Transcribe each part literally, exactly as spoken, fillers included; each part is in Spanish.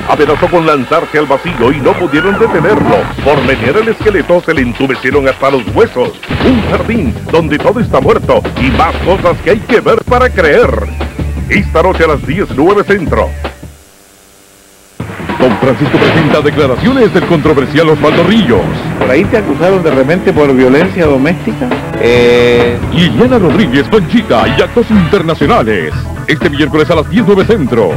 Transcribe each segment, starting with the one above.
amenazó con lanzarse al vacío y no pudieron detenerlo. Por menear el esqueleto se le entumecieron hasta los huesos. Un jardín donde todo está muerto y más cosas que hay que ver para creer. Esta noche a las diez, nueve Centro. Don Francisco presenta declaraciones del controversial Osvaldo Ríos. ¿Por ahí te acusaron de repente por violencia doméstica? Eh... Liliana Rodríguez, Panchita y actos internacionales. Este miércoles a las diez, nueve Centro.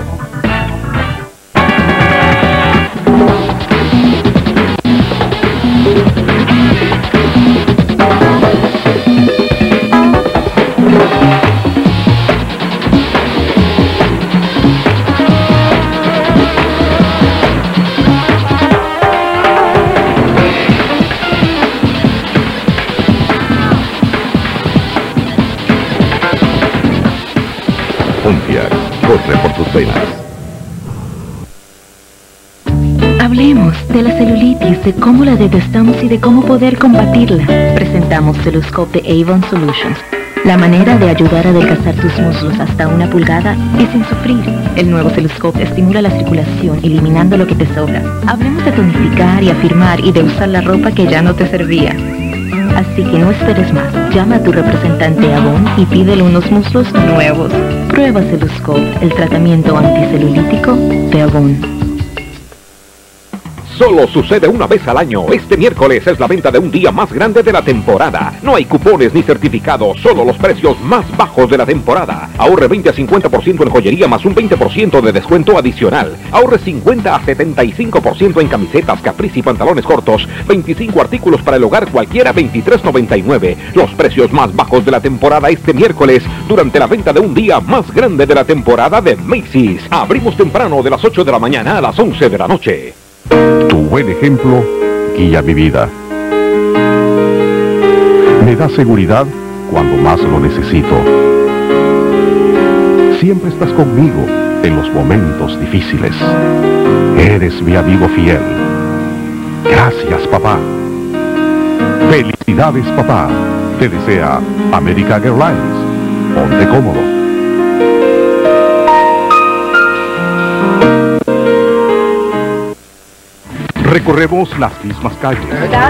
Pontiac corre por tus venas. Hablemos de la celulitis, de cómo la detestamos y de cómo poder combatirla. Presentamos Celuscope de Avon Solutions. La manera de ayudar a adelgazar tus muslos hasta una pulgada y sin sufrir. El nuevo Celuscope estimula la circulación, eliminando lo que te sobra. Hablemos de tonificar y afirmar y de usar la ropa que ya no te servía. Así que no esperes más. Llama a tu representante Avon y pídele unos muslos nuevos. Prueba Celuscope, el tratamiento anticelulítico de Avon. Solo sucede una vez al año. Este miércoles es la venta de un día más grande de la temporada. No hay cupones ni certificados, solo los precios más bajos de la temporada. Ahorre veinte a cincuenta por ciento en joyería más un veinte por ciento de descuento adicional. Ahorre cincuenta a setenta y cinco por ciento en camisetas, capris y pantalones cortos. veinticinco artículos para el hogar cualquiera, veintitrés noventa y nueve. Los precios más bajos de la temporada este miércoles durante la venta de un día más grande de la temporada de Macy's. Abrimos temprano de las ocho de la mañana a las once de la noche. Tu buen ejemplo guía mi vida. Me da seguridad cuando más lo necesito. Siempre estás conmigo en los momentos difíciles. Eres mi amigo fiel. Gracias, papá. Felicidades, papá. Te desea American Airlines. Ponte cómodo. Recorremos las mismas calles.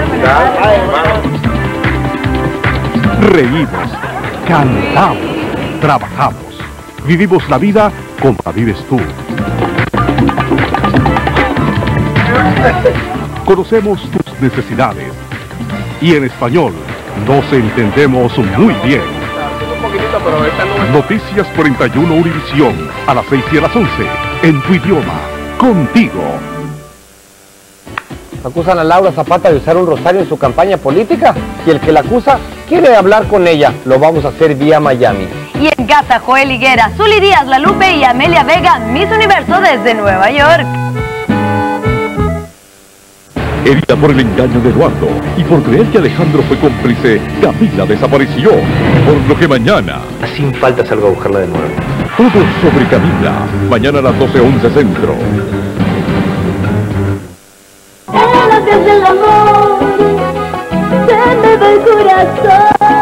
Reímos, cantamos, trabajamos. Vivimos la vida como la vives tú. Conocemos tus necesidades. Y en español nos entendemos muy bien. Noticias cuarenta y uno Univisión a las seis y a las once. En tu idioma. Contigo. Acusan a Laura Zapata de usar un rosario en su campaña política y el que la acusa quiere hablar con ella. Lo vamos a hacer vía Miami. Y en casa, Joel Higuera, Zuli Díaz, La Lupe y Amelia Vega, Miss Universo desde Nueva York. Herida por el engaño de Eduardo y por creer que Alejandro fue cómplice, Camila desapareció. Por lo que mañana... Sin falta salgo a buscarla de nuevo. Todo sobre Camila. Mañana a las doce once Centro. El amor, se me va el corazón.